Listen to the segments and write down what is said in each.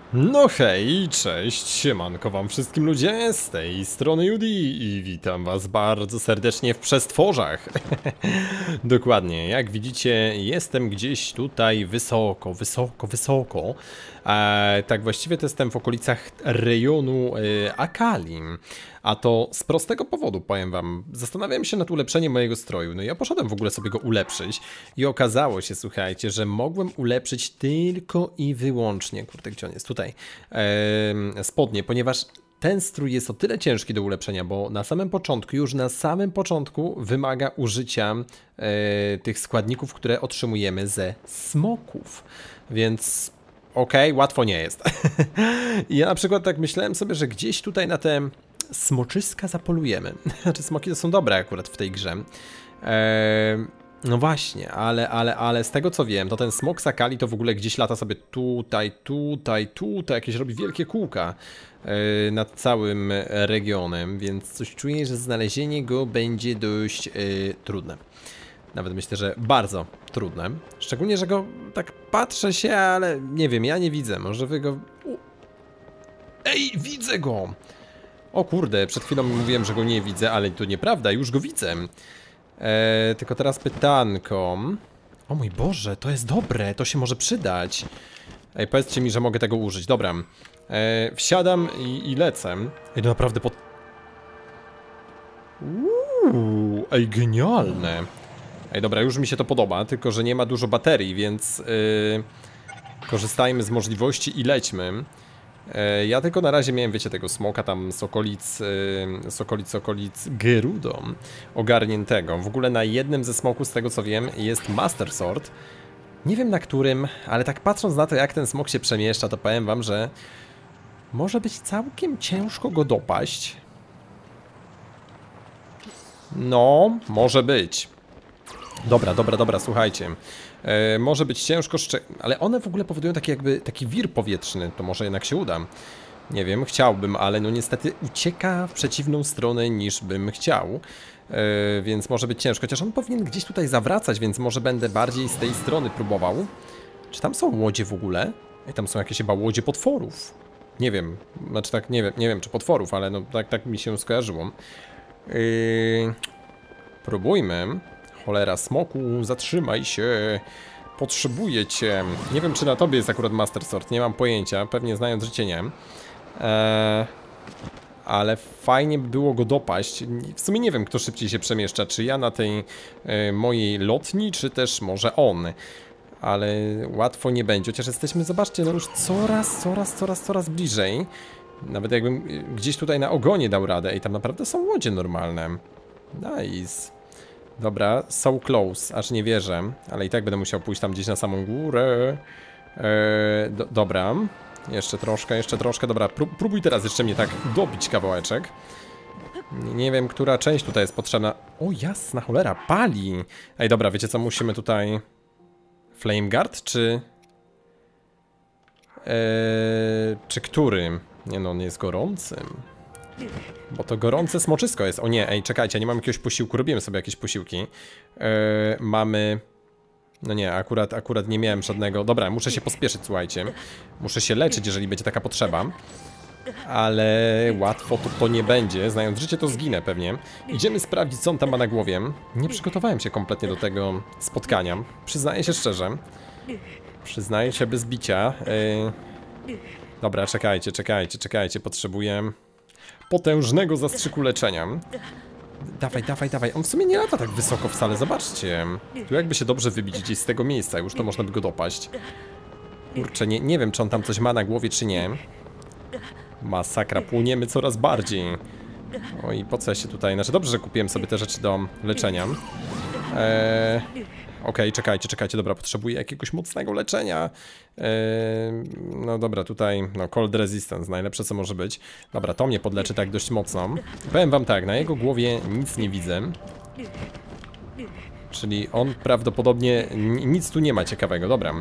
No hej, cześć, siemanko wam wszystkim ludzie, z tej strony Judy i witam was bardzo serdecznie w Przestworzach. Dokładnie, jak widzicie jestem gdzieś tutaj wysoko. Tak właściwie to jestem w okolicach rejonu Akali. A to z prostego powodu, powiem wam, zastanawiałem się nad ulepszeniem mojego stroju. No ja poszedłem w ogóle sobie go ulepszyć i okazało się, słuchajcie, że mogłem ulepszyć tylko i wyłącznie, kurde, gdzie on jest? Tutaj, spodnie, ponieważ ten strój jest o tyle ciężki do ulepszenia, bo już na samym początku wymaga użycia tych składników, które otrzymujemy ze smoków, więc okej, łatwo nie jest. I ja na przykład tak myślałem sobie, że gdzieś tutaj na te smoczyska zapolujemy. Znaczy smoki to są dobre akurat w tej grze. No właśnie, ale z tego co wiem, to ten smok z Akali to w ogóle gdzieś lata sobie tutaj, jakieś robi wielkie kółka nad całym regionem, więc coś czuję, że znalezienie go będzie dość trudne. Nawet myślę, że bardzo trudne. Szczególnie, że go tak patrzę się, ale nie wiem, ja nie widzę. Może wy go... Ej, widzę go! O kurde, przed chwilą mówiłem, że go nie widzę, ale to nieprawda, już go widzę. Tylko teraz pytanko. O mój Boże, to jest dobre, to się może przydać. Ej, powiedzcie mi, że mogę tego użyć. Dobra. Wsiadam i lecę. Ej, to naprawdę pod... Ej, genialne. Ej, dobra, już mi się to podoba, tylko że nie ma dużo baterii, więc korzystajmy z możliwości i lećmy. Ja tylko na razie miałem, wiecie, tego smoka tam z okolic Gerudo ogarniętego. W ogóle na jednym ze smoków, z tego co wiem, jest Master Sword. Nie wiem na którym, ale tak patrząc na to, jak ten smok się przemieszcza, to powiem wam, że może być całkiem ciężko go dopaść. No, może być. Dobra, słuchajcie. Może być ciężko, ale one w ogóle powodują taki wir powietrzny, to może jednak się uda. Nie wiem, chciałbym, ale no niestety ucieka w przeciwną stronę niż bym chciał. Więc może być ciężko, chociaż on powinien gdzieś tutaj zawracać, więc może będę bardziej z tej strony próbował. Czy tam są łodzie w ogóle? I tam są jakieś chyba łodzie potworów. Nie wiem, znaczy tak, nie wiem czy potworów, ale no tak mi się skojarzyło. Próbujmy. Cholera, smoku, zatrzymaj się. Potrzebuję cię. Nie wiem, czy na tobie jest akurat Master Sword, nie mam pojęcia, pewnie znając życie nie. Ale fajnie by było go dopaść. W sumie nie wiem, kto szybciej się przemieszcza, czy ja na tej mojej lotni, czy też może on. Ale łatwo nie będzie, chociaż jesteśmy, zobaczcie, no już coraz bliżej. Nawet jakbym gdzieś tutaj na ogonie dał radę i tam naprawdę są łodzie normalne. Nice. Dobra, so close, aż nie wierzę, ale i tak będę musiał pójść tam gdzieś na samą górę. Dobra, jeszcze troszkę, dobra, próbuj teraz jeszcze mnie tak dobić kawałeczek. Nie wiem, która część tutaj jest potrzebna. O jasna cholera, pali! Ej, dobra, wiecie co, musimy tutaj... Flame Guard, czy... czy który? Nie no, on jest gorącym. Bo to gorące smoczysko jest. O nie, ej, czekajcie, nie mam jakiegoś posiłku. Robiłem sobie jakieś posiłki. Mamy... No nie, akurat nie miałem żadnego. Dobra, muszę się pospieszyć, słuchajcie. Muszę się leczyć, jeżeli będzie taka potrzeba. Ale łatwo to nie będzie. Znając życie, to zginę pewnie. Idziemy sprawdzić, co on tam ma na głowie. Nie przygotowałem się kompletnie do tego spotkania. Przyznaję się szczerze. Przyznaję się bez bicia. Dobra, czekajcie. Potrzebuję potężnego zastrzyku leczenia. Dawaj. On w sumie nie lata tak wysoko wcale, zobaczcie. Tu jakby się dobrze wybić gdzieś z tego miejsca, już to można by go dopaść. Kurczę, nie wiem, czy on tam coś ma na głowie, czy nie. Masakra, płoniemy coraz bardziej. Oj, po co ja się tutaj... Znaczy dobrze, że kupiłem sobie te rzeczy do leczenia. Okej, czekajcie, dobra, potrzebuję jakiegoś mocnego leczenia. No dobra, tutaj, no cold resistance, najlepsze co może być. Dobra, to mnie podleczy tak dość mocno. Powiem wam tak, na jego głowie nic nie widzę. Czyli on prawdopodobnie nic tu nie ma ciekawego, dobra.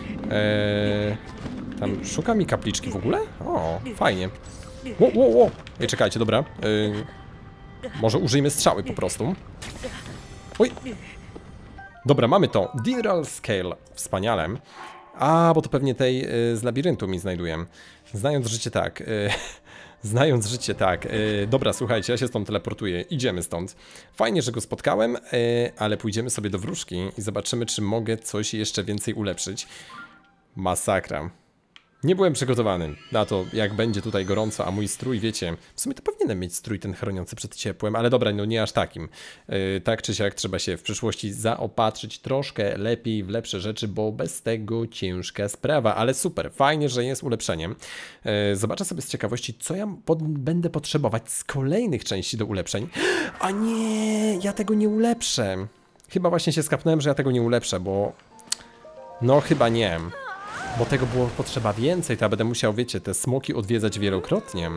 Tam szuka mi kapliczki w ogóle? O, fajnie. Ło. Ej, czekajcie, dobra. Może użyjmy strzały po prostu. Oj. Dobra, mamy to. Diral Scale. Wspaniale. A, bo to pewnie tej z labiryntu mi znajduję. Znając życie tak. Znając życie tak. Dobra, słuchajcie, ja się stąd teleportuję. Idziemy stąd. Fajnie, że go spotkałem, ale pójdziemy sobie do wróżki i zobaczymy, czy mogę coś jeszcze więcej ulepszyć. Masakra. Nie byłem przygotowany na to, jak będzie tutaj gorąco, a mój strój, wiecie, w sumie to powinienem mieć strój ten chroniący przed ciepłem, ale dobra, no nie aż takim. Tak czy siak trzeba się w przyszłości zaopatrzyć troszkę lepiej w lepsze rzeczy, bo bez tego ciężka sprawa, ale super, fajnie, że jest ulepszeniem. Zobaczę sobie z ciekawości, co ja będę potrzebować z kolejnych części do ulepszeń. A nie, ja tego nie ulepszę. Chyba właśnie się skapnąłem, że ja tego nie ulepszę, bo... No chyba nie. Bo tego było potrzeba więcej, to ja będę musiał, wiecie, te smoki odwiedzać wielokrotnie.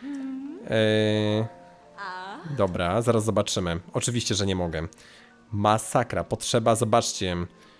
Dobra, zaraz zobaczymy. Oczywiście, że nie mogę. Masakra, potrzeba, zobaczcie.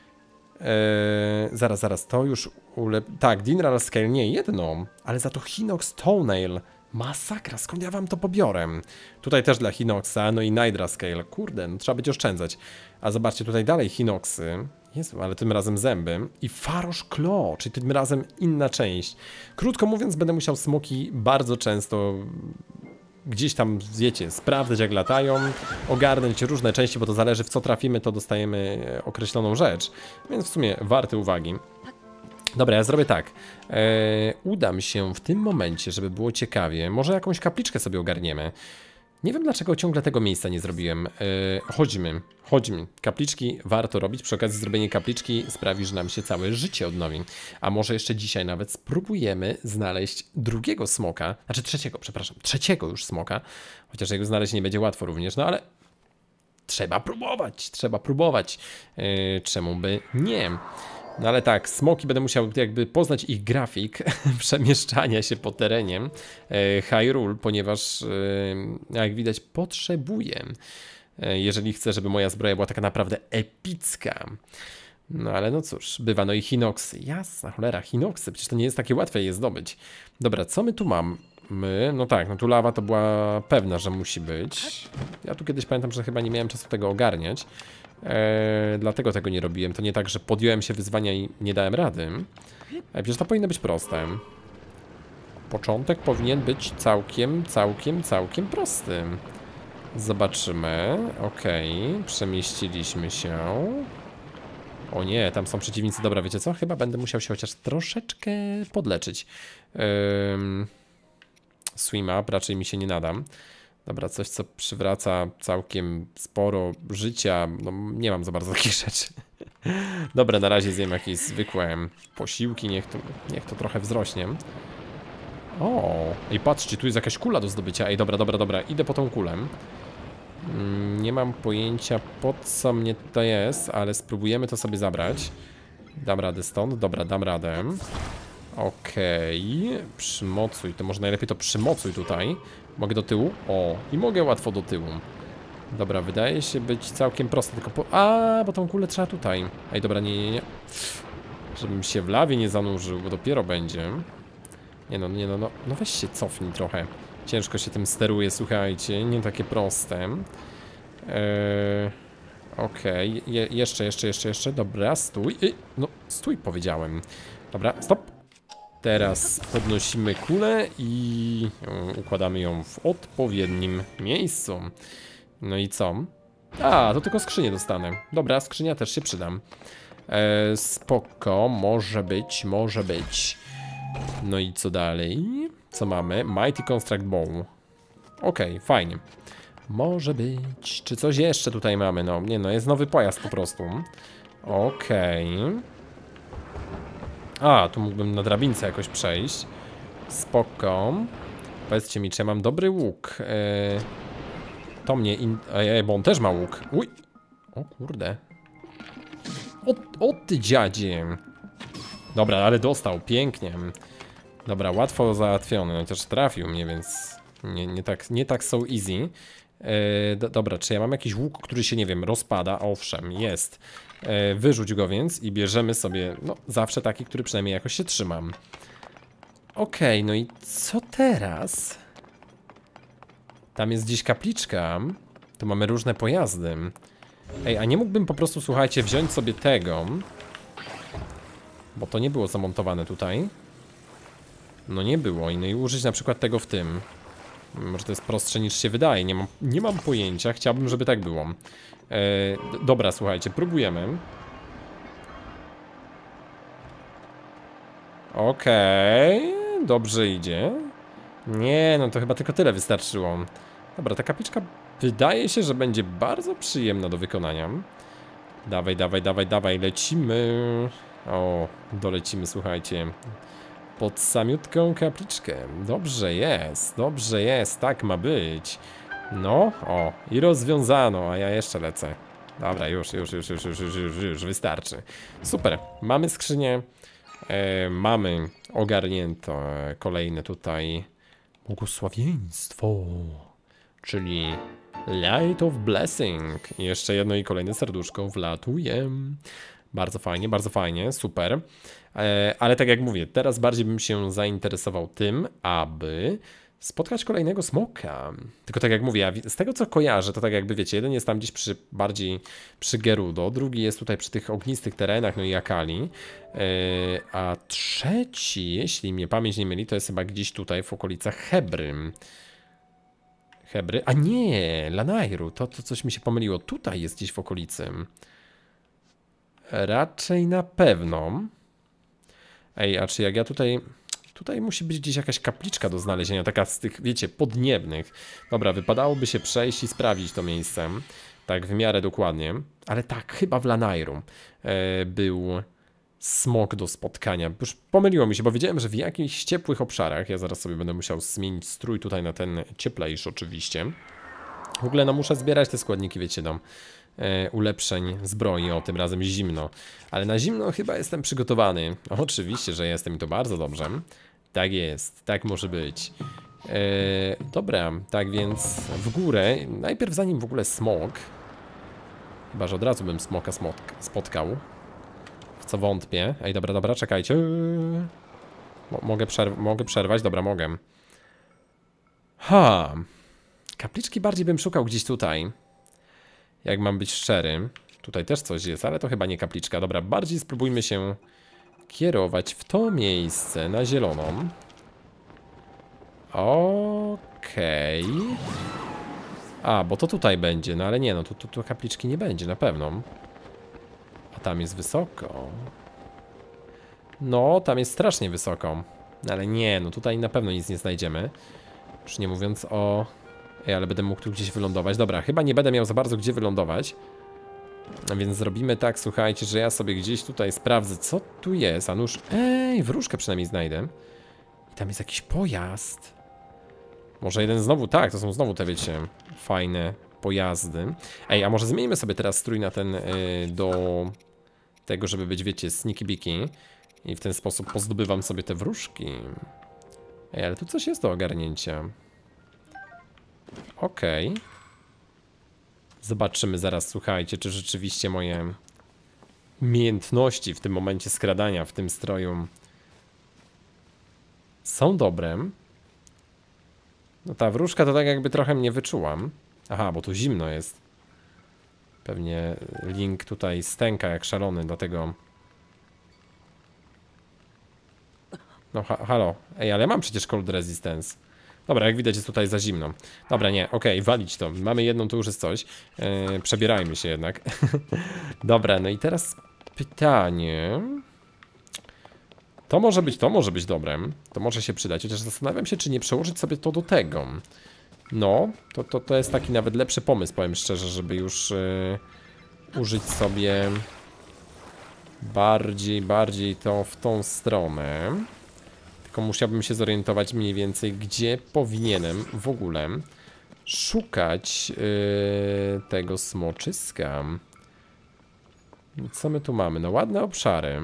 Zaraz, to już tak, Dinral Scale nie jedno, ale za to Hinox Toenail. Masakra, skąd ja wam to pobiorę? Tutaj też dla Hinoxa, no i Nydra Scale. Kurde, no trzeba będzie oszczędzać. A zobaczcie, tutaj dalej Hinoxy. Jezu, ale tym razem zęby. I Farosh Claw, czyli tym razem inna część. Krótko mówiąc, będę musiał smoki bardzo często gdzieś tam, wiecie, sprawdzać jak latają, ogarnąć różne części, bo to zależy w co trafimy, to dostajemy określoną rzecz. Więc w sumie warte uwagi. Dobra, ja zrobię tak. Udam się w tym momencie, żeby było ciekawie. Może jakąś kapliczkę sobie ogarniemy. Nie wiem dlaczego ciągle tego miejsca nie zrobiłem. Chodźmy. Kapliczki warto robić. Przy okazji zrobienie kapliczki sprawi, że nam się całe życie odnowi. A może jeszcze dzisiaj nawet spróbujemy znaleźć drugiego smoka. Znaczy trzeciego już smoka. Chociaż jego znaleźć nie będzie łatwo również, no ale trzeba próbować. Czemu by nie? No ale tak, smoki będę musiał jakby poznać ich grafik przemieszczania się po terenie Hyrule, ponieważ jak widać potrzebuję, jeżeli chcę, żeby moja zbroja była taka naprawdę epicka. No ale no cóż, bywa, no i Hinoxy, jasna cholera, Hinoxy, przecież to nie jest takie łatwe je zdobyć. Dobra, co my tu mamy? No tak, no tu lawa to była pewna, że musi być. Ja tu kiedyś pamiętam, że chyba nie miałem czasu tego ogarniać. Dlatego tego nie robiłem. To nie tak, że podjąłem się wyzwania i nie dałem rady. Przecież to powinno być proste. Początek powinien być całkiem prosty. Zobaczymy. Okej, przemieściliśmy się. O nie, tam są przeciwnicy. Dobra, wiecie co? Chyba będę musiał się chociaż troszeczkę podleczyć. Swim up, raczej mi się nie nadam. Dobra, coś co przywraca całkiem sporo życia. No nie mam za bardzo takich rzeczy. Dobra, na razie zjem jakieś zwykłe posiłki, niech to trochę wzrośnie. O, i patrzcie, tu jest jakaś kula do zdobycia. Ej, dobra, idę po tą kulę. Nie mam pojęcia po co mnie to jest, ale spróbujemy to sobie zabrać. Dam radę stąd, dobra, dam radę. Okej, przymocuj, to może najlepiej to przymocuj tutaj. Mogę do tyłu? O, i mogę łatwo do tyłu. Dobra, wydaje się być całkiem proste, tylko bo tą kulę trzeba tutaj. Ej, dobra, nie. Żebym się w lawie nie zanurzył, bo dopiero będzie. No weź się cofnij trochę. Ciężko się tym steruje, słuchajcie, nie takie proste. Okej, jeszcze, dobra, stój. No, stój powiedziałem. Dobra, stop. Teraz podnosimy kulę i układamy ją w odpowiednim miejscu. No i co? A, to tylko skrzynię dostanę. Dobra, skrzynia też się przydam. Spoko, może być. No i co dalej? Co mamy? Mighty Construct Bow. Okej, fajnie. Może być. Czy coś jeszcze tutaj mamy? No, nie no, jest nowy pojazd po prostu. Okej. A, tu mógłbym na drabince jakoś przejść. Spoko. Powiedzcie mi, czy ja mam dobry łuk? To mnie... bo on też ma łuk. Uj! O kurde. O ty dziadzie. Dobra, ale dostał, pięknie. Dobra, łatwo załatwiony, chociaż trafił mnie, więc nie tak so easy. Dobra, czy ja mam jakiś łuk, który się, nie wiem, rozpada? Owszem, jest. Wyrzuć go więc i bierzemy sobie, no, zawsze taki, który przynajmniej jakoś się trzymam. Okej, no i co teraz? Tam jest gdzieś kapliczka. Tu mamy różne pojazdy. Ej, a nie mógłbym po prostu, słuchajcie, wziąć sobie tego Bo to nie było zamontowane tutaj. No nie było. No i użyć na przykład tego w tym. Może to jest prostsze niż się wydaje. Nie mam pojęcia. Chciałbym, żeby tak było. Dobra, słuchajcie, próbujemy. Okej, dobrze idzie. Nie, no to chyba tylko tyle wystarczyło. Dobra, ta kapliczka wydaje się, że będzie bardzo przyjemna do wykonania. Dawaj, dawaj, dawaj, dawaj, lecimy. O, dolecimy, słuchajcie. Pod samiutką kapliczkę. Dobrze jest, tak ma być. No, o, i rozwiązano, a ja jeszcze lecę. Dobra, już wystarczy. Super, mamy skrzynię. Mamy ogarnięto kolejne tutaj błogosławieństwo, czyli Light of Blessing. I jeszcze jedno i kolejne serduszko wlatuje. Bardzo fajnie, super. Ale tak jak mówię, teraz bardziej bym się zainteresował tym, aby spotkać kolejnego smoka. Tylko tak jak mówię, z tego co kojarzę, to tak jakby wiecie, jeden jest tam gdzieś bardziej przy Gerudo, drugi jest tutaj przy tych ognistych terenach, no i Akali, a trzeci, jeśli mnie pamięć nie myli, to jest chyba gdzieś tutaj w okolicach Hebry. A nie, Lanayru, to coś mi się pomyliło, tutaj jest gdzieś w okolicy. Raczej na pewno. Ej, a czy jak ja tutaj... Tutaj musi być gdzieś jakaś kapliczka do znalezienia, taka z tych, wiecie, podniebnych. Dobra, wypadałoby się przejść i sprawdzić to miejsce. Tak, w miarę dokładnie. Ale tak, chyba w Lanayru był smok do spotkania. Już pomyliło mi się, bo wiedziałem, że w jakichś ciepłych obszarach, ja zaraz sobie będę musiał zmienić strój tutaj na ten cieplejszy oczywiście. W ogóle no muszę zbierać te składniki, wiecie, do ulepszeń zbroi, o tym razem zimno. Ale na zimno chyba jestem przygotowany. Oczywiście, że jestem i to bardzo dobrze. Tak jest, tak może być. Dobra, tak więc w górę. Najpierw zanim w ogóle smok. Chyba, że od razu bym smoka spotkał. W co wątpię. Ej, dobra, czekajcie. Mogę przerwać? Dobra, mogę. Kapliczki bardziej bym szukał gdzieś tutaj. Jak mam być szczery. Tutaj też coś jest, ale to chyba nie kapliczka. Dobra, bardziej spróbujmy się kierować w to miejsce na zieloną. Okej. A, bo to tutaj będzie, no ale nie, no tu kapliczki nie będzie, na pewno. A tam jest wysoko. No, tam jest strasznie wysoko. Ale nie, no tutaj na pewno nic nie znajdziemy. Już nie mówiąc o... Ej, ale będę mógł tu gdzieś wylądować. Dobra, chyba nie będę miał za bardzo gdzie wylądować. A więc zrobimy tak, słuchajcie, że ja sobie gdzieś tutaj sprawdzę, co tu jest. A nuż... Ej, wróżkę przynajmniej znajdę. I tam jest jakiś pojazd. Może jeden znowu... Tak, to są znowu te, wiecie, fajne pojazdy. Ej, a może zmienimy sobie teraz strój na ten do tego, żeby być, wiecie, sneaky biki. I w ten sposób pozdobywam sobie te wróżki. Ej, ale tu coś jest do ogarnięcia. Okej. Zobaczymy zaraz, słuchajcie, czy rzeczywiście moje umiejętności w tym momencie skradania w tym stroju są dobre. No ta wróżka to tak jakby trochę mnie wyczułam. Aha, bo tu zimno jest. Pewnie Link tutaj stęka jak szalony, dlatego... No halo. Ej, ale mam przecież cold resistance. Dobra, jak widać jest tutaj za zimno. Dobra, nie, okej, walić to. Mamy jedną, to już jest coś. Przebierajmy się jednak. Dobra, no i teraz pytanie. To może być dobre. To może się przydać, chociaż zastanawiam się, czy nie przełożyć sobie to do tego. No, to jest taki nawet lepszy pomysł, powiem szczerze, żeby już użyć sobie bardziej to w tą stronę. Tylko musiałbym się zorientować mniej więcej, gdzie powinienem w ogóle szukać tego smoczyska. Co my tu mamy? No ładne obszary.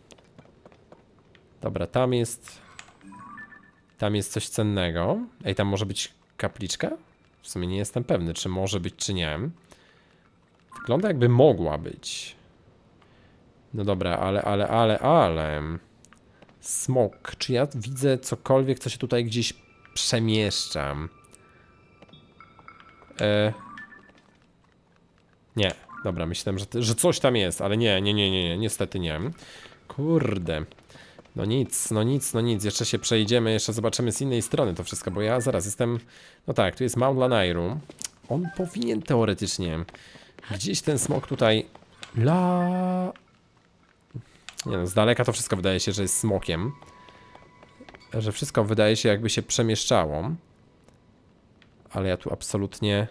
Dobra, tam jest coś cennego. Ej, tam może być kapliczka? W sumie nie jestem pewny, czy może być, czy nie. Wygląda jakby mogła być. No dobra, ale... Smok. Czy ja widzę cokolwiek, co się tutaj gdzieś przemieszcza? Nie. Dobra, myślałem, że coś tam jest, ale nie. Niestety nie. Kurde. No nic, no nic, no nic. Jeszcze się przejdziemy, jeszcze zobaczymy z innej strony to wszystko, bo ja zaraz jestem... No tak, tu jest Mount Lanayru. On powinien teoretycznie... Gdzieś ten smok tutaj... Nie no, z daleka to wszystko wydaje się, że jest smokiem. Że wszystko wydaje się, jakby się przemieszczało. Ale ja tu absolutnie...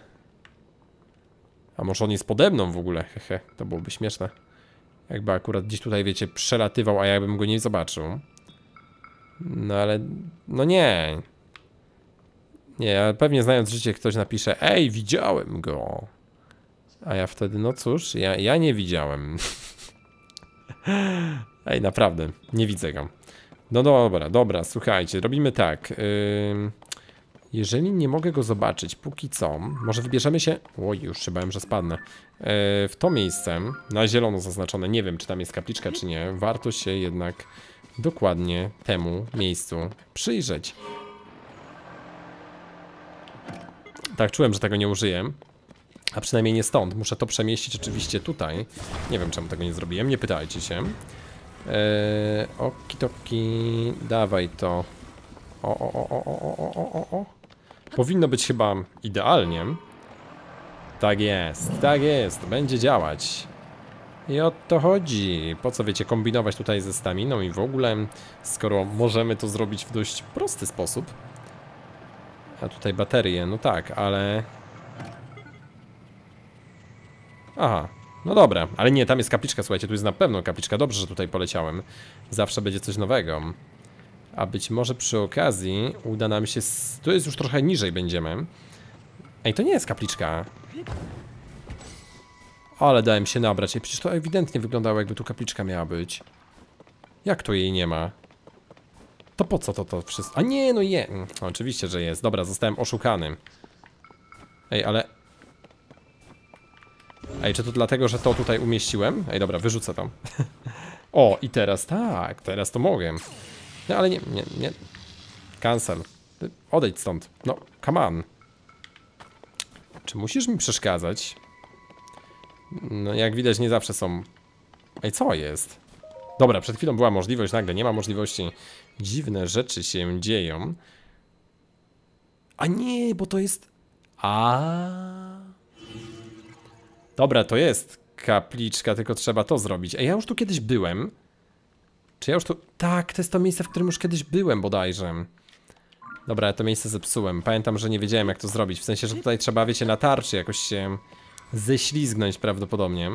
A może on jest pode mną w ogóle? Hehe, to byłoby śmieszne. Jakby akurat gdzieś tutaj, wiecie, przelatywał, a ja bym go nie zobaczył. No ale... No nie. Nie, pewnie znając życie ktoś napisze: ej, widziałem go. A ja wtedy, no cóż, ja nie widziałem. Ej, naprawdę, nie widzę go. No dobra, słuchajcie, robimy tak. Jeżeli nie mogę go zobaczyć póki co, może wybierzemy się... Oj, już się bałem, że spadnę. W to miejsce, na zielono zaznaczone, nie wiem czy tam jest kapliczka czy nie. Warto się jednak dokładnie temu miejscu przyjrzeć. Tak, czułem, że tego nie użyję. A przynajmniej nie stąd. Muszę to przemieścić oczywiście tutaj. Nie wiem czemu tego nie zrobiłem, nie pytajcie się. Okidoki, dawaj to. O. Powinno być chyba idealnie. Tak jest, będzie działać. I o to chodzi. Po co, wiecie, kombinować tutaj ze staminą i w ogóle, skoro możemy to zrobić w dość prosty sposób. A tutaj baterie, no tak, ale... Aha, no dobra, ale nie, tam jest kapliczka, słuchajcie, tu jest na pewno kapliczka. Dobrze, że tutaj poleciałem. Zawsze będzie coś nowego. A być może przy okazji uda nam się... Tu jest już trochę niżej będziemy. Ej, to nie jest kapliczka. Ale dałem się nabrać. Ej, przecież to ewidentnie wyglądało, jakby tu kapliczka miała być. Jak to jej nie ma? To po co to wszystko? A nie, no je. Oczywiście, że jest. Dobra, zostałem oszukany. Ej, ale... Ej, czy to dlatego, że to tutaj umieściłem? Ej, dobra, wyrzucę to. O, i teraz tak, teraz to mogę. No, ale nie. Cancel. Odejdź stąd. No, come on. Czy musisz mi przeszkadzać? No, jak widać, nie zawsze są... Ej, co jest? Dobra, przed chwilą była możliwość, nagle nie ma możliwości. Dziwne rzeczy się dzieją. A nie, bo to jest... Dobra, to jest kapliczka, tylko trzeba to zrobić. Ej, ja już tu kiedyś byłem. Czy ja już tu... Tak, to jest to miejsce, w którym już kiedyś byłem bodajże. Dobra, ja to miejsce zepsułem. Pamiętam, że nie wiedziałem, jak to zrobić. W sensie, że tutaj trzeba, wiecie, na tarczy jakoś się ześlizgnąć prawdopodobnie.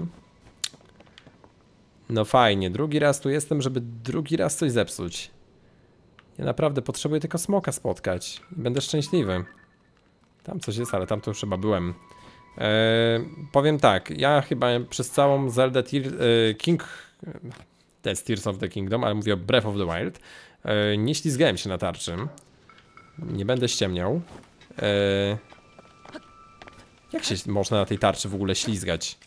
No fajnie, drugi raz tu jestem, żeby drugi raz coś zepsuć. Ja naprawdę potrzebuję tylko smoka spotkać i będę szczęśliwy. Tam coś jest, ale tam to już chyba byłem. Powiem tak, ja chyba przez całą Zelda Tears of the Kingdom, ale mówię o Breath of the Wild, nie ślizgałem się na tarczy. Nie będę ściemniał. Jak się można na tej tarczy w ogóle ślizgać?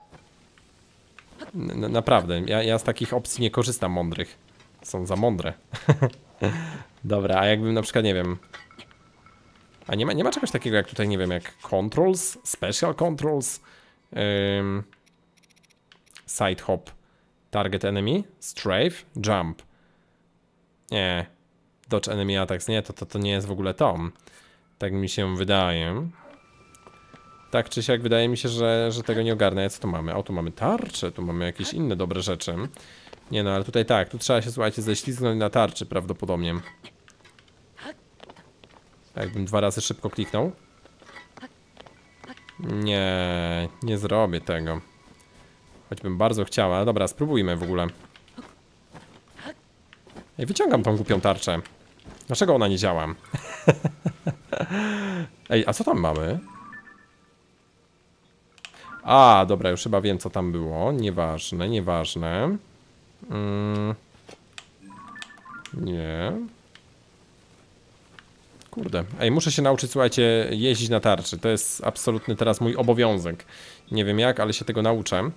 Naprawdę, ja z takich opcji nie korzystam mądrych. Są za mądre. Dobra, a jakbym na przykład, nie wiem... A nie ma czegoś takiego jak tutaj, nie wiem, jak controls, special controls, side hop, target enemy, strafe, jump. Nie, dodge enemy attacks, nie, to nie jest w ogóle to. Tak mi się wydaje. Tak czy siak wydaje mi się, że tego nie ogarnę. Co tu mamy? O, tu mamy tarczę, tu mamy jakieś inne dobre rzeczy. Nie no, ale tutaj tak, tu trzeba się, słuchajcie, ześlizgnąć na tarczy prawdopodobnie. Jakbym 2 razy szybko kliknął. Nie zrobię tego. Choćbym bardzo chciała. Dobra, spróbujmy w ogóle. Ej, wyciągam tą głupią tarczę. Dlaczego ona nie działa? Ej, a co tam mamy? A, dobra, już chyba wiem, co tam było. Nieważne. Nie. Kurde. Ej, muszę się nauczyć, słuchajcie, jeździć na tarczy. To jest absolutny teraz mój obowiązek. Nie wiem jak, ale się tego nauczę.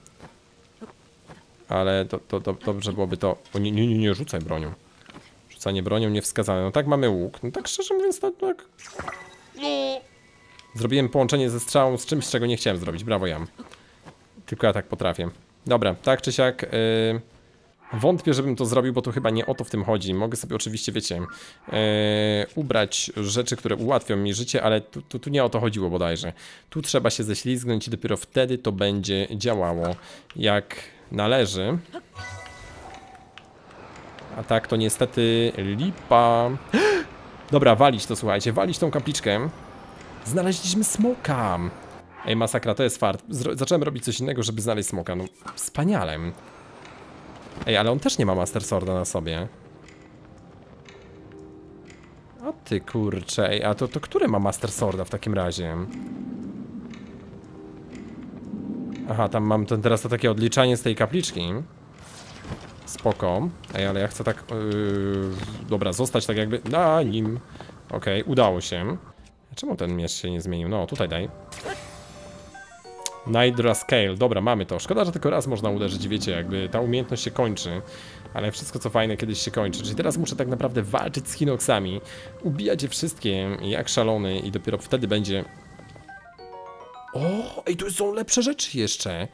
Ale to dobrze byłoby to... O, nie rzucaj bronią. Rzucanie bronią niewskazane. No tak, mamy łuk. No tak szczerze mówiąc, to tak... Zrobiłem połączenie ze strzałą z czymś, czego nie chciałem zrobić. Brawo, Jam. Tylko ja tak potrafię. Dobra, tak czy siak... Wątpię, żebym to zrobił, bo to chyba nie o to w tym chodzi. Mogę sobie oczywiście, wiecie, ubrać rzeczy, które ułatwią mi życie, ale tu nie o to chodziło bodajże. Tu trzeba się ześlizgnąć i dopiero wtedy to będzie działało jak należy. A tak to niestety lipa. Dobra, walić to, słuchajcie, walić tą kapliczkę. Znaleźliśmy smoka. Ej, masakra, to jest fart. Zacząłem robić coś innego, żeby znaleźć smoka. No, wspaniale. Ej, ale on też nie ma Master Sworda na sobie. O ty kurcze, ej, a to który ma Master Sworda w takim razie? Aha, tam mam teraz to takie odliczanie z tej kapliczki. Spoko. Ej, ale ja chcę tak... dobra, zostać tak jakby na nim. Okej, udało się. Czemu ten miecz się nie zmienił? No, tutaj daj. Nydra Scale, dobra, mamy to. Szkoda, że tylko raz można uderzyć, wiecie, jakby ta umiejętność się kończy. Ale wszystko co fajne kiedyś się kończy. Czyli teraz muszę tak naprawdę walczyć z Hinoxami, ubijać je wszystkie jak szalony i dopiero wtedy będzie... O, ej, tu są lepsze rzeczy jeszcze.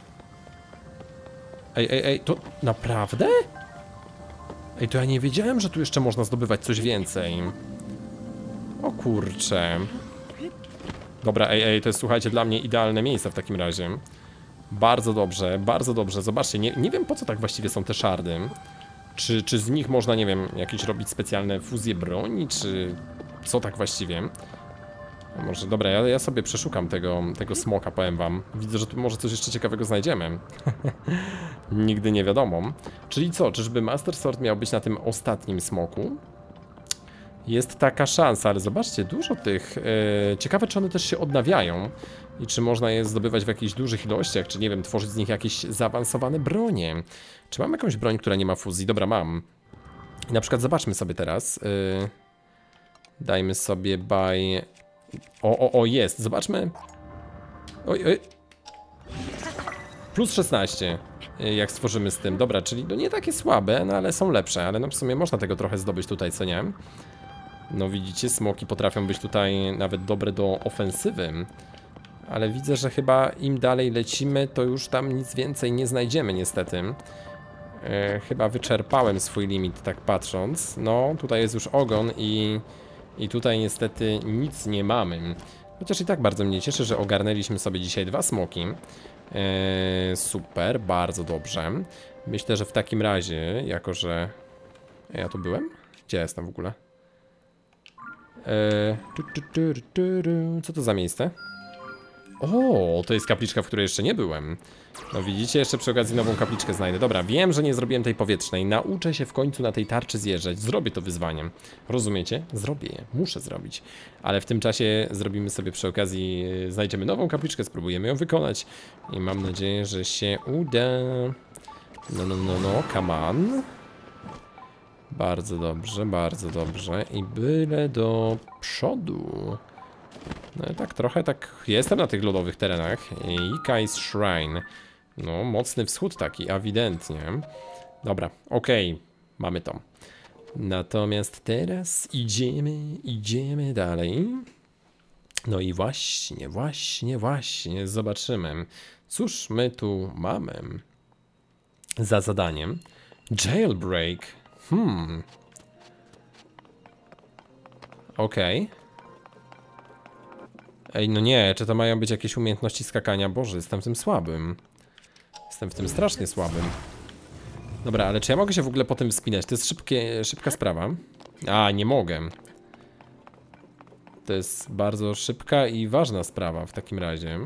Ej, to naprawdę? Ej, to ja nie wiedziałem, że tu jeszcze można zdobywać coś więcej. O kurcze. Dobra, ej, to jest, słuchajcie, dla mnie idealne miejsce w takim razie. Bardzo dobrze, bardzo dobrze. Zobaczcie, nie wiem po co tak właściwie są te szardy. Czy z nich można, nie wiem, jakieś robić specjalne fuzje broni, czy co tak właściwie? A może, dobra, ja sobie przeszukam tego smoka, powiem wam. Widzę, że tu może coś jeszcze ciekawego znajdziemy. Nigdy nie wiadomo. Czyli co, czyżby Master Sword miał być na tym ostatnim smoku? Jest taka szansa, ale zobaczcie, dużo tych... ciekawe, czy one też się odnawiają i czy można je zdobywać w jakichś dużych ilościach, czy nie wiem, tworzyć z nich jakieś zaawansowane bronie. Czy mam jakąś broń, która nie ma fuzji? Dobra, mam. I na przykład zobaczmy sobie teraz. Dajmy sobie by... O, jest, zobaczmy. Oj. Plus 16, jak stworzymy z tym. Dobra, czyli no nie takie słabe, no ale są lepsze, ale no w sumie można tego trochę zdobyć tutaj, co nie? No widzicie, smoki potrafią być tutaj nawet dobre do ofensywy. Ale widzę, że chyba im dalej lecimy, to już tam nic więcej nie znajdziemy niestety. Chyba wyczerpałem swój limit, tak patrząc. No, tutaj jest już ogon i tutaj niestety nic nie mamy. Chociaż i tak bardzo mnie cieszy, że ogarnęliśmy sobie dzisiaj 2 smoki. Super, bardzo dobrze. Myślę, że w takim razie, jako że... Ja tu byłem? Gdzie ja jestem w ogóle? Co to za miejsce? O, to jest kapliczka, w której jeszcze nie byłem. No widzicie, jeszcze przy okazji nową kapliczkę znajdę. Dobra, wiem, że nie zrobiłem tej powietrznej. Nauczę się w końcu na tej tarczy zjeżdżać. Zrobię to wyzwaniem. Rozumiecie? Zrobię je. Muszę zrobić. Ale w tym czasie zrobimy sobie przy okazji, znajdziemy nową kapliczkę, spróbujemy ją wykonać. I mam nadzieję, że się uda. No, come on. Bardzo dobrze, bardzo dobrze. I byle do przodu. No tak trochę tak jestem na tych lodowych terenach. Ikai's Shrine. No, mocny wschód taki, ewidentnie. Dobra, okej, mamy to. Natomiast teraz idziemy dalej. No i właśnie, zobaczymy. Cóż my tu mamy za zadaniem? Jailbreak. Okej. Ej, no nie, czy to mają być jakieś umiejętności skakania? Boże, jestem w tym słabym. Jestem w tym strasznie słabym. Dobra, ale czy ja mogę się w ogóle po tym wspinać? To jest szybka sprawa. A, nie mogę. To jest bardzo szybka i ważna sprawa w takim razie.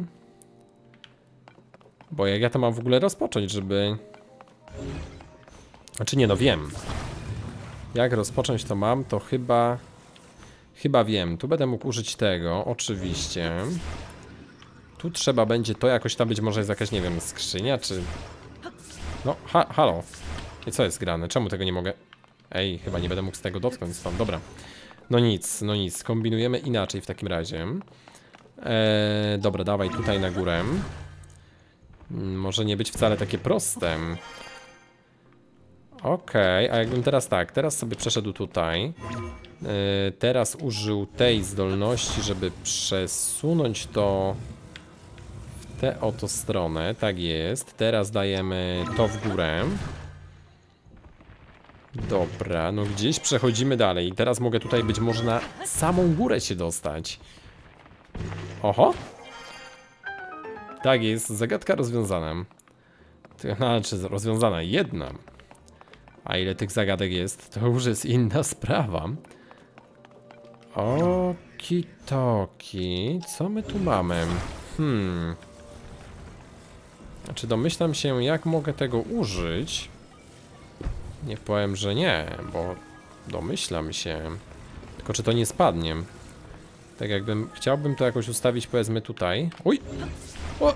Bo jak ja to mam w ogóle rozpocząć, żeby... Znaczy nie, no wiem. Jak rozpocząć to mam, to chyba wiem. Tu będę mógł użyć tego, oczywiście. Tu trzeba będzie to jakoś tam być, może jest jakaś, nie wiem, skrzynia, czy... No, halo. I co jest grane? Czemu tego nie mogę? Ej, chyba nie będę mógł z tego dotknąć stąd, dobra. No nic, kombinujemy inaczej w takim razie. Dobra, dawaj tutaj na górę. Może nie być wcale takie proste. Okej, a jakbym teraz tak, teraz sobie przeszedł tutaj. Teraz użył tej zdolności, żeby przesunąć to w tę oto stronę. Tak jest. Teraz dajemy to w górę. Dobra, no gdzieś przechodzimy dalej. I teraz mogę tutaj być może na samą górę się dostać. Oho! Tak jest, zagadka rozwiązana. Znaczy, rozwiązana jedna. A ile tych zagadek jest, to już jest inna sprawa. Okitoki. Co my tu mamy? Znaczy, domyślam się, jak mogę tego użyć. Nie powiem, że nie, bo domyślam się. Tylko czy to nie spadnie? Tak jakbym... Chciałbym to jakoś ustawić, powiedzmy tutaj. Uj! O!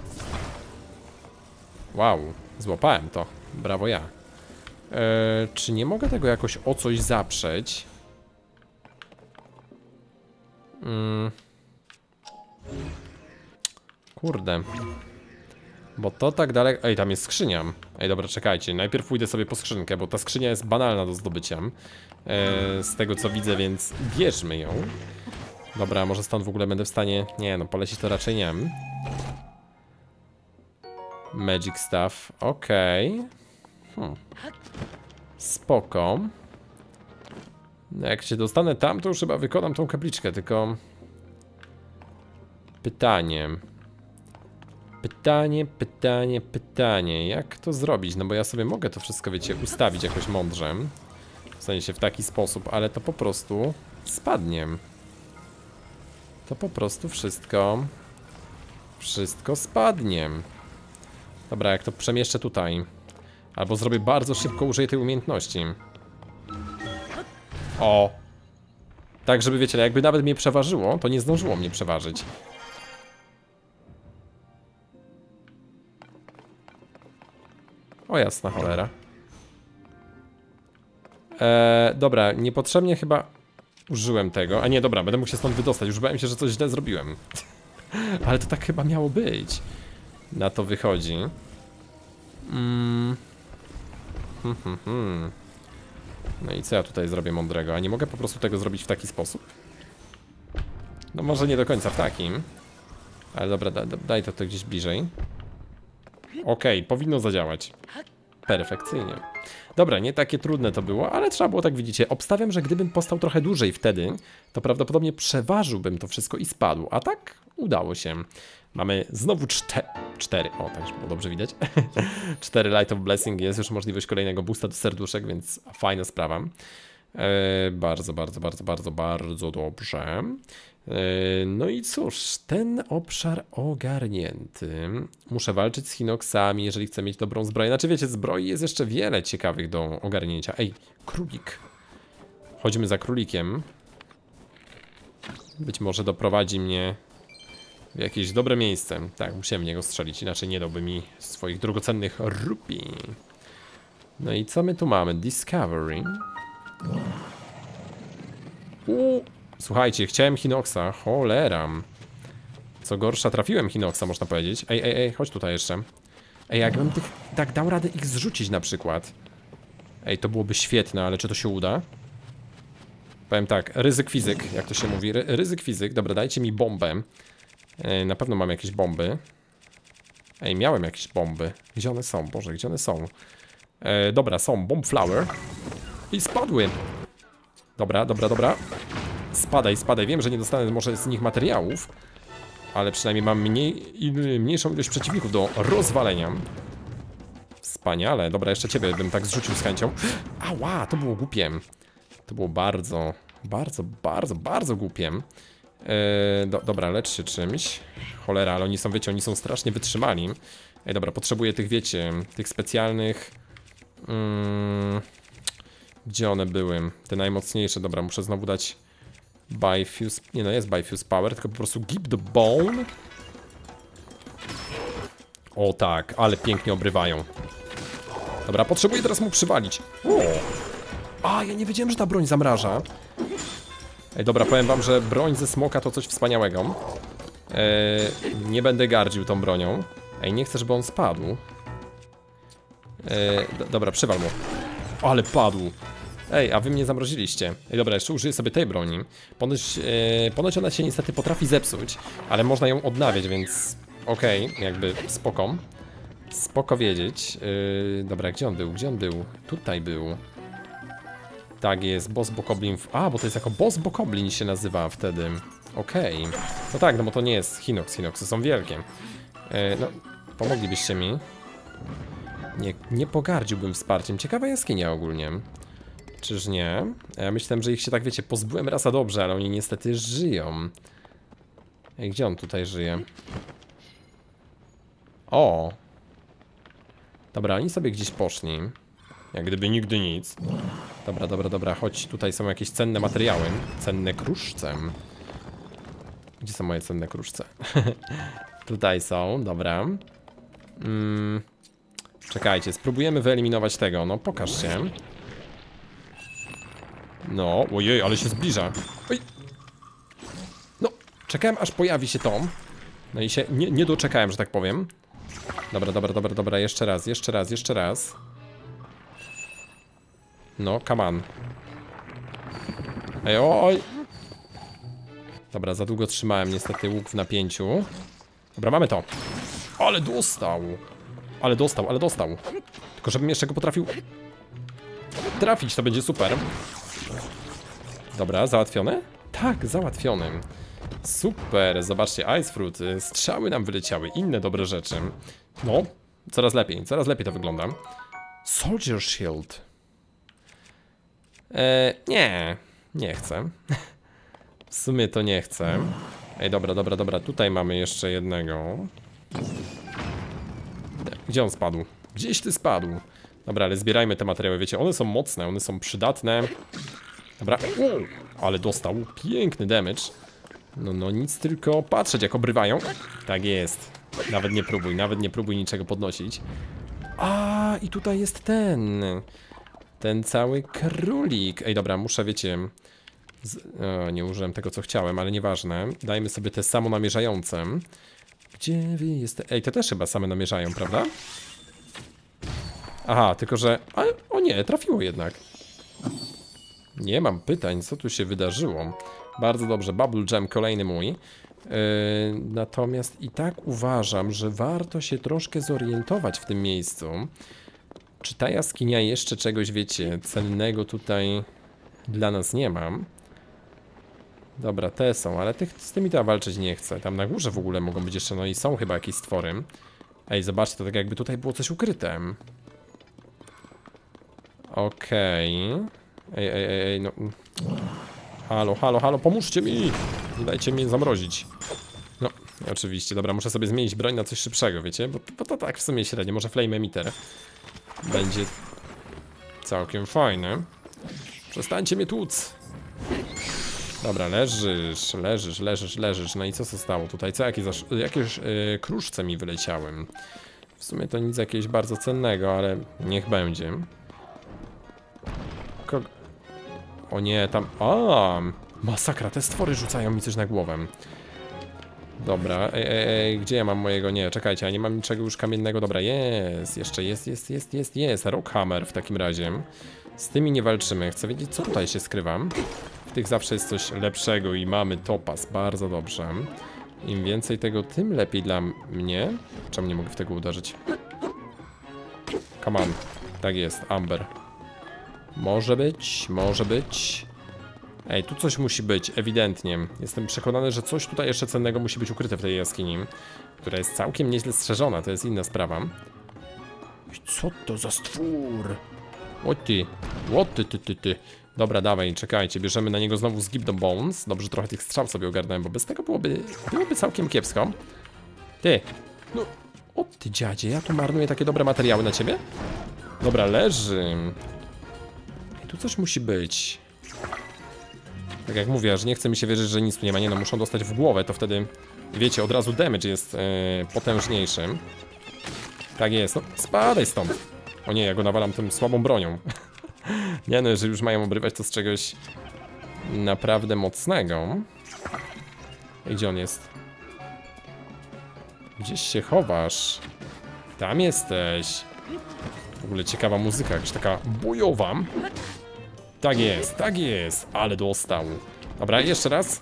Wow, złapałem to. Brawo ja. Czy nie mogę tego jakoś o coś zaprzeć? Kurde. Bo to tak daleko... Ej, tam jest skrzynia. Ej, dobra, czekajcie. Najpierw pójdę sobie po skrzynkę, bo ta skrzynia jest banalna do zdobycia. Z tego co widzę, więc bierzmy ją. Dobra, może stąd w ogóle będę w stanie... Nie, no polecić to raczej nie. Magic stuff, okej. Spoko. Jak się dostanę tam, to już chyba wykonam tą kapliczkę, tylko... Pytanie, jak to zrobić? No bo ja sobie mogę to wszystko, wiecie, ustawić jakoś mądrze. W sensie w taki sposób, ale to po prostu spadnie. To po prostu wszystko spadnie. Dobra, jak to przemieszczę tutaj. Albo zrobię bardzo szybko, użyję tej umiejętności. O! Tak, żeby wiecie, jakby nawet mnie przeważyło, to nie zdążyło mnie przeważyć. O jasna cholera. Dobra, niepotrzebnie chyba użyłem tego. A nie, dobra, będę mógł się stąd wydostać. Już bałem się, że coś źle zrobiłem. Ale to tak chyba miało być. Na to wychodzi. No i co ja tutaj zrobię mądrego? A nie mogę po prostu tego zrobić w taki sposób? No może nie do końca w takim. Ale dobra, daj to gdzieś bliżej. Okej, powinno zadziałać. Perfekcyjnie. Dobra, nie takie trudne to było, ale trzeba było, tak widzicie. Obstawiam, że gdybym postał trochę dłużej wtedy, to prawdopodobnie przeważyłbym to wszystko i spadł. A tak udało się. Mamy znowu cztery. O, tak było dobrze widać. 4 Light of Blessing. Jest już możliwość kolejnego boosta do serduszek, więc fajna sprawa. Bardzo dobrze. No i cóż, ten obszar ogarnięty. Muszę walczyć z Hinoxami, jeżeli chcę mieć dobrą zbroję. Znaczy wiecie, zbroi jest jeszcze wiele ciekawych do ogarnięcia. Ej, królik. Chodźmy za królikiem. Być może doprowadzi mnie w jakieś dobre miejsce. Tak, musiałem w niego strzelić, inaczej nie dałby mi swoich drogocennych rupii. No i co my tu mamy? Discovery. Słuchajcie, chciałem Hinoxa, cholera. Co gorsza, trafiłem Hinoxa, można powiedzieć. Ej, chodź tutaj jeszcze. Ej, jakbym tak dał radę ich zrzucić na przykład. Ej, to byłoby świetne, ale czy to się uda? Powiem tak, ryzyk fizyk, jak to się mówi. Ryzyk fizyk, dobra, dajcie mi bombę. Na pewno mam jakieś bomby. Ej, miałem jakieś bomby. Gdzie one są? Boże, gdzie one są? Dobra, są, bomb flower. I spadły. Dobra. Spadaj. Wiem, że nie dostanę może z nich materiałów, ale przynajmniej mam mniejszą ilość przeciwników do rozwalenia. Wspaniale. Dobra, jeszcze ciebie bym tak zrzucił z chęcią. Ała, to było głupie. To było bardzo głupie. Dobra, lecz się czymś. Cholera, ale oni są, wiecie, oni są strasznie wytrzymali. Ej, dobra, potrzebuję tych, wiecie, tych specjalnych... Gdzie one były? Te najmocniejsze. Dobra, muszę znowu dać Bifuse. Nie no, jest Bifuse Power, tylko po prostu Keep the Bone. O tak, ale pięknie obrywają. Dobra, potrzebuję teraz mu przywalić. A, ja nie wiedziałem, że ta broń zamraża. Ej, dobra, powiem wam, że broń ze smoka to coś wspaniałego. Nie będę gardził tą bronią. Ej, nie chcę, żeby on spadł. Dobra, przywal mu. Ale padł. Ej, a wy mnie zamroziliście. Ej, dobra, jeszcze użyję sobie tej broni. Ponoć ona się niestety potrafi zepsuć, ale można ją odnawiać, więc okej, jakby spoko. Spoko wiedzieć. Dobra, gdzie on był? Tutaj był. Tak jest, boss bokoblin. A, bo to jest jako boss bokoblin się nazywa wtedy. Okej. No tak, no bo to nie jest Hinox. Hinoxy są wielkie. No, pomoglibyście mi. Nie pogardziłbym wsparciem. Ciekawa jaskinia ogólnie. Czyż nie? Ja myślałem, że ich się tak, wiecie, pozbyłem raz a dobrze, ale oni niestety żyją. Ej, gdzie on tutaj żyje? O! Dobra, oni sobie gdzieś poszli. Jak gdyby nigdy nic. Dobra, chodź, tutaj są jakieś cenne materiały. Cenne kruszce. Gdzie są moje cenne kruszce? Tutaj są, dobra. Czekajcie, spróbujemy wyeliminować tego, no pokaż się. No, ojej, ale się zbliża. Oj. No, czekałem aż pojawi się to. No i się nie doczekałem, że tak powiem. Dobra, jeszcze raz. No, come on. Ej, oj. Dobra, za długo trzymałem niestety łuk w napięciu. Dobra, mamy to. Ale dostał. Ale dostał. Tylko żebym jeszcze go potrafił trafić, to będzie super. Dobra, załatwione? Tak, załatwiony. Super, zobaczcie, Ice Fruit, strzały nam wyleciały, inne dobre rzeczy. No, coraz lepiej to wygląda. Soldier Shield. Nie chcę. W sumie to nie chcę. Ej, dobra, tutaj mamy jeszcze jednego. Gdzie on spadł? Gdzieś ty spadł. Dobra, ale zbierajmy te materiały, wiecie, one są mocne, one są przydatne. Dobra, ale dostał piękny damage. No nic, tylko patrzeć jak obrywają. Tak jest. Nawet nie próbuj niczego podnosić. A i tutaj jest ten cały królik. Ej, dobra, muszę, wiecie... nie użyłem tego, co chciałem, ale nieważne. Dajmy sobie te samonamierzające. Gdzie wy jesteście? Ej, te też chyba same namierzają, prawda? Aha, tylko że... O nie, trafiło jednak. Nie mam pytań, co tu się wydarzyło. Bardzo dobrze, Bubble Jam kolejny mój. Natomiast i tak uważam, że warto się troszkę zorientować w tym miejscu. Czy ta jaskinia jeszcze czegoś, wiecie, cennego tutaj dla nas nie mam? Dobra, te są, ale z tymi to walczyć nie chcę. Tam na górze w ogóle mogą być jeszcze, no i są chyba jakieś stwory. Ej, zobaczcie, to tak jakby tutaj było coś ukryte. Okej. Ej, no... Halo, pomóżcie mi! Nie dajcie mnie zamrozić. No, oczywiście, dobra, muszę sobie zmienić broń na coś szybszego, wiecie? Bo to tak w sumie średnio, może Flame Emitter będzie całkiem fajny. Przestańcie mnie tłuc! Dobra, leżysz. No i co stało tutaj? Co, jakieś kruszce mi wyleciały. W sumie to nic jakiegoś bardzo cennego, ale niech będzie. O nie, tam... Masakra, te stwory rzucają mi coś na głowę. Dobra, gdzie ja mam mojego? Nie, czekajcie, ja nie mam niczego już kamiennego. Dobra, jeszcze jest. Rockhammer w takim razie. Z tymi nie walczymy. Chcę wiedzieć, co tutaj się skrywa. W tych zawsze jest coś lepszego i mamy topaz. Bardzo dobrze. Im więcej tego, tym lepiej dla mnie. Czemu nie mogę w tego uderzyć? Come on. Tak jest, Amber. Może być. Ej, tu coś musi być, ewidentnie. Jestem przekonany, że coś tutaj jeszcze cennego musi być ukryte w tej jaskini, która jest całkiem nieźle strzeżona, to jest inna sprawa. Co to za stwór? O ty. Dobra, dawaj, czekajcie, bierzemy na niego znowu Skip the Bones. Dobrze, trochę tych strzał sobie ogarnąłem, bo bez tego byłoby całkiem kiepsko. Ty, no, o ty dziadzie, ja tu marnuję takie dobre materiały na ciebie? Dobra, leży. I tu coś musi być. Tak jak mówię, że nie chce mi się wierzyć, że nic tu nie ma. Nie no, muszą dostać w głowę, to wtedy, wiecie, od razu damage jest potężniejszy. Tak jest, no spadaj stąd. O nie, ja go nawalam tym słabą bronią. Nie no, jeżeli już mają obrywać to z czegoś naprawdę mocnego. I gdzie on jest? Gdzieś się chowasz. Tam jesteś. W ogóle ciekawa muzyka, jakaś taka bojowa. Tak jest, ale dostał. Dobra, jeszcze raz.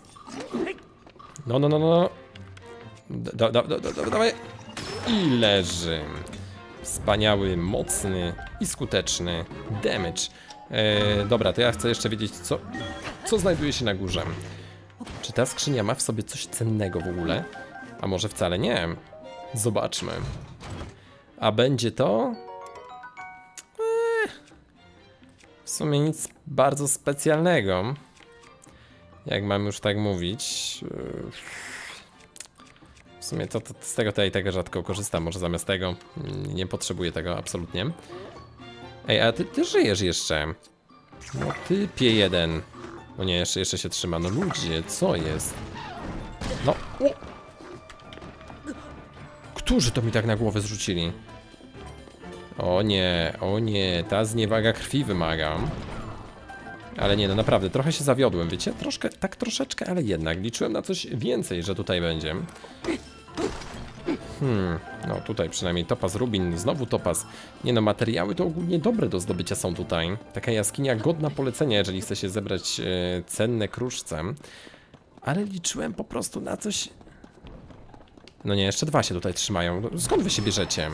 No. Dawaj. I leży. Wspaniały, mocny i skuteczny damage. Dobra, to ja chcę jeszcze wiedzieć, co znajduje się na górze. Czy ta skrzynia ma w sobie coś cennego w ogóle? A może wcale nie? Zobaczmy. A będzie to? W sumie nic bardzo specjalnego. Jak mam już tak mówić. W sumie to z tego tutaj tego rzadko korzystam. Może zamiast tego nie potrzebuję tego absolutnie. Ej, a ty żyjesz jeszcze. No typie jeden. No nie, jeszcze się trzyma. No ludzie, co jest? No. O! Którzy to mi tak na głowę zrzucili? O nie, ta zniewaga krwi wymaga. Ale nie, no naprawdę, trochę się zawiodłem, wiecie? Troszeczkę, ale jednak. Liczyłem na coś więcej, że tutaj będzie. No tutaj przynajmniej topaz, rubin, znowu topaz. Nie no, materiały to ogólnie dobre do zdobycia są tutaj. Taka jaskinia godna polecenia, jeżeli chce się zebrać cenne kruszce. Ale liczyłem po prostu na coś... No nie, jeszcze dwa się tutaj trzymają. Skąd wy się bierzecie?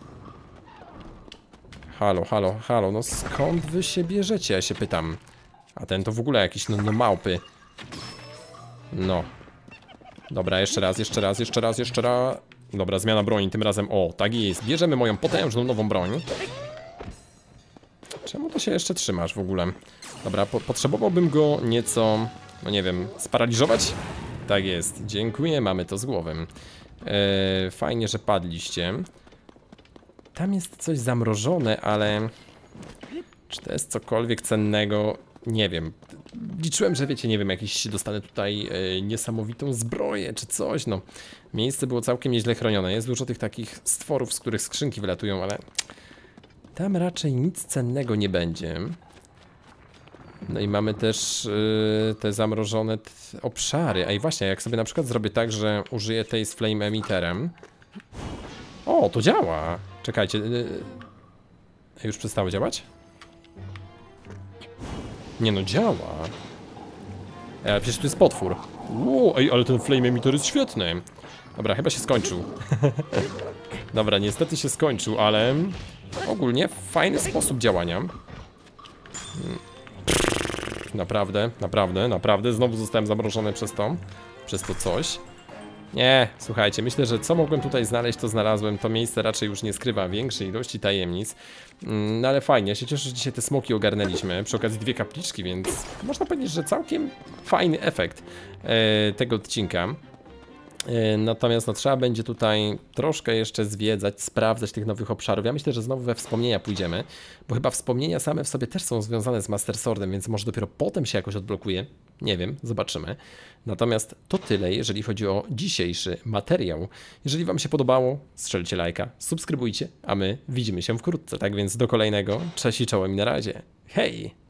Halo, no skąd wy się bierzecie, ja się pytam. A ten to w ogóle jakiś, no małpy. No. Dobra, jeszcze raz. Dobra, zmiana broni, tym razem, o, tak jest. Bierzemy moją potężną nową broń. Czemu to się jeszcze trzymasz w ogóle? Dobra, potrzebowałbym go nieco, no nie wiem, sparaliżować? Tak jest, dziękuję, mamy to z głowy. Fajnie, że padliście. Tam jest coś zamrożone, ale... Czy to jest cokolwiek cennego? Nie wiem. Liczyłem, że wiecie, nie wiem, jakiś dostanę tutaj niesamowitą zbroję czy coś, no. Miejsce było całkiem nieźle chronione. Jest dużo tych takich stworów, z których skrzynki wylatują, ale... Tam raczej nic cennego nie będzie. No i mamy też te zamrożone obszary. A i właśnie, jak sobie na przykład zrobię tak, że użyję tej z Flame Emitterem. O, to działa! Czekajcie. Już przestało działać? Nie no, działa. Ale przecież tu jest potwór. Wow, ej, ale ten Flame Emitter jest świetny. Dobra, chyba się skończył. Dobra, niestety się skończył, ale... Ogólnie fajny sposób działania. Naprawdę. Znowu zostałem zamrożony przez to coś. Nie, słuchajcie, myślę, że co mogłem tutaj znaleźć, to znalazłem. To miejsce raczej już nie skrywa większej ilości tajemnic. No ale fajnie, ja się cieszę, że dzisiaj te smoki ogarnęliśmy. Przy okazji 2 kapliczki, więc można powiedzieć, że całkiem fajny efekt tego odcinka. Natomiast no, trzeba będzie tutaj troszkę jeszcze zwiedzać, sprawdzać tych nowych obszarów. Ja myślę, że znowu we wspomnienia pójdziemy, bo chyba wspomnienia same w sobie też są związane z Master Swordem, więc może dopiero potem się jakoś odblokuje. Nie wiem, zobaczymy. Natomiast to tyle, jeżeli chodzi o dzisiejszy materiał. Jeżeli wam się podobało, strzelcie lajka, subskrybujcie, a my widzimy się wkrótce. Tak więc do kolejnego. Cześć i czołem i na razie. Hej!